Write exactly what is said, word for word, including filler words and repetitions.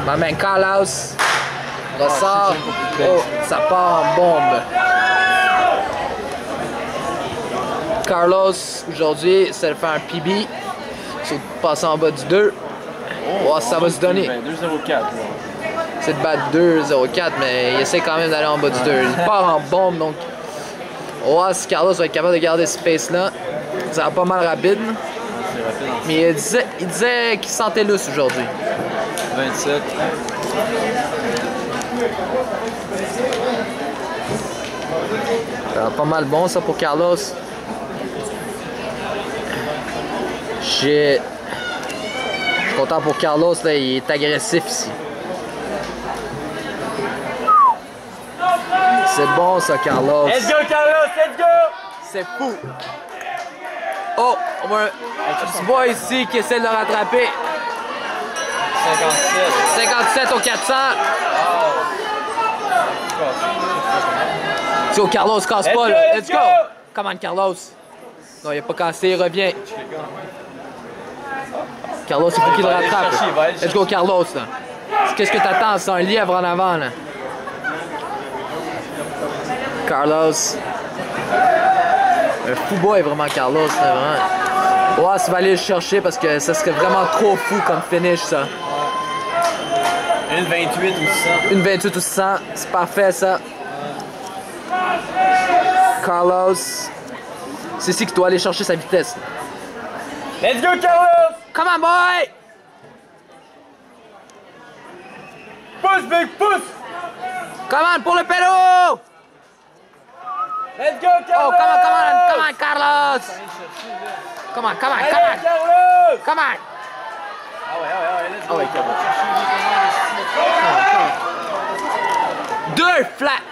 Ma main Carlos ressort. Oh, ça part en bombe. Carlos, aujourd'hui, c'est de faire un P B. C'est de passer en bas du deux. Oh, ça va se donner. deux zéro quatre. C'est de battre deux zéro quatre, mais il essaie quand même d'aller en bas du deux. Il part en bombe, donc on va voir si Carlos va être capable de garder ce pace-là. Ça va pas mal rapide. Mais il disait, il disait qu'il sentait lousse aujourd'hui. vingt-sept. Ça va pas mal bon ça pour Carlos. Shit. Je suis content pour Carlos, là, il est agressif ici. C'est bon ça, Carlos. Let's go, Carlos, let's go! C'est fou. Oh, on voit un petit boy ici qui essaie de le rattraper. cinquante-sept. cinquante-sept au quatre cents. Yo, Carlos, casse pas là. Let's go! Come on, Carlos. Non, il a pas cassé, il revient. Carlos, il faut qu'il le rattrape. Let's go, Carlos, là. Qu'est-ce que t'attends? C'est un lièvre en avant, là. Carlos. Un fou boy, vraiment, Carlos, là, vraiment. Ouais, ça va aller le chercher parce que ça serait vraiment trop fou comme finish, ça. Une vingt-huit ou six cents. Une vingt-huit ou six cents, c'est parfait, ça. Carlos. C'est ici qu'il doit aller chercher sa vitesse. Let's go, Carlos! Come on, boy! Pousse, big, pousse! Come on, pour le pélo! Let's go, Carlos! Oh, come on, come on, come on, Carlos! Come on, come on, come on! Carlos! Come on! Ah ouais, ah ouais, ah ouais, let's go, Ah ouais, Carlos. Deux flat!